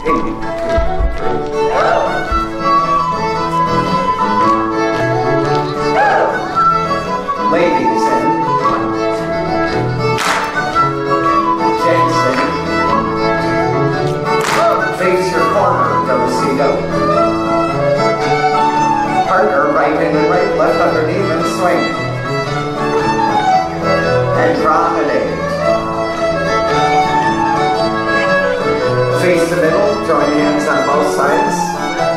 Ladies in gents in face your corner, do-si-do. Partner right in and right, left underneath and swing. And promenade. Face the middle, join hands on both sides.